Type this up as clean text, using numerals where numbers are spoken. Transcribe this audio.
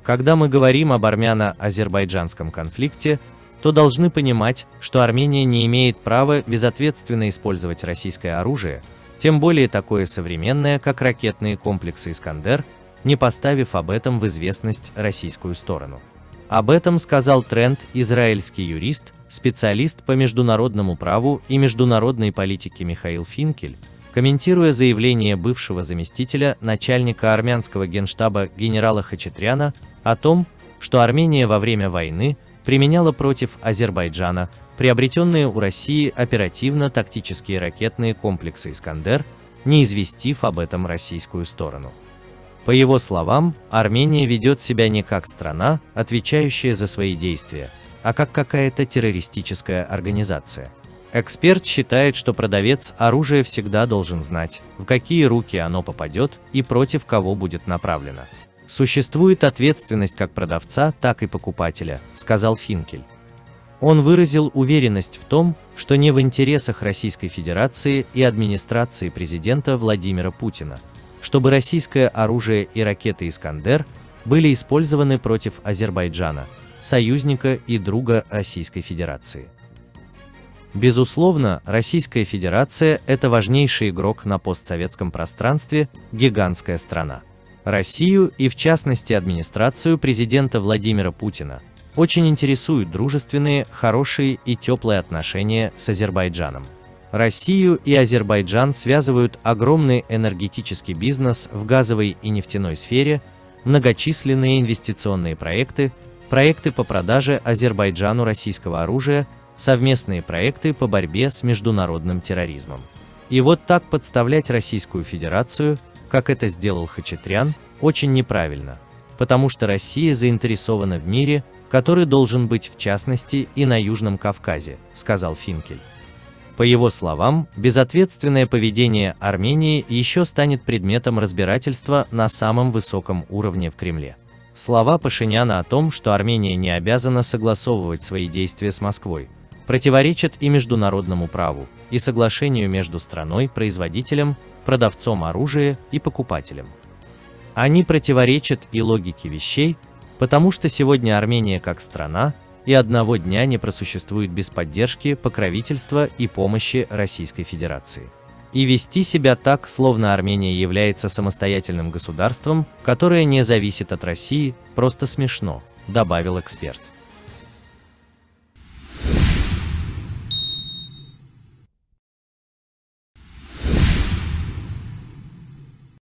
Когда мы говорим об армяно-азербайджанском конфликте, то должны понимать, что Армения не имеет права безответственно использовать российское оружие, тем более такое современное, как ракетные комплексы «Искандер», не поставив об этом в известность российскую сторону. Об этом сказал Трент, израильский юрист, специалист по международному праву и международной политике Михаил Финкель, комментируя заявление бывшего заместителя начальника армянского генштаба генерала Хачатряна о том, что Армения во время войны применяла против Азербайджана приобретенные у России оперативно-тактические ракетные комплексы «Искандер», не известив об этом российскую сторону. По его словам, Армения ведет себя не как страна, отвечающая за свои действия, а как какая-то террористическая организация. Эксперт считает, что продавец оружия всегда должен знать, в какие руки оно попадет и против кого будет направлено. Существует ответственность как продавца, так и покупателя, сказал Финкель. Он выразил уверенность в том, что не в интересах Российской Федерации и администрации президента Владимира Путина, чтобы российское оружие и ракеты «Искандер» были использованы против Азербайджана, союзника и друга Российской Федерации. Безусловно, Российская Федерация – это важнейший игрок на постсоветском пространстве, гигантская страна. Россию и, в частности, администрацию президента Владимира Путина очень интересуют дружественные, хорошие и теплые отношения с Азербайджаном. Россию и Азербайджан связывают огромный энергетический бизнес в газовой и нефтяной сфере, многочисленные инвестиционные проекты, проекты по продаже Азербайджану российского оружия, совместные проекты по борьбе с международным терроризмом. И вот так подставлять Российскую Федерацию, как это сделал Хачатрян, очень неправильно, потому что Россия заинтересована в мире, который должен быть в частности и на Южном Кавказе, сказал Финкель. По его словам, безответственное поведение Армении еще станет предметом разбирательства на самом высоком уровне в Кремле. Слова Пашиняна о том, что Армения не обязана согласовывать свои действия с Москвой, противоречат и международному праву, и соглашению между страной-производителем, продавцом оружия и покупателем. Они противоречат и логике вещей, потому что сегодня Армения как страна и одного дня не просуществует без поддержки, покровительства и помощи Российской Федерации. И вести себя так, словно Армения является самостоятельным государством, которое не зависит от России, просто смешно, добавил эксперт.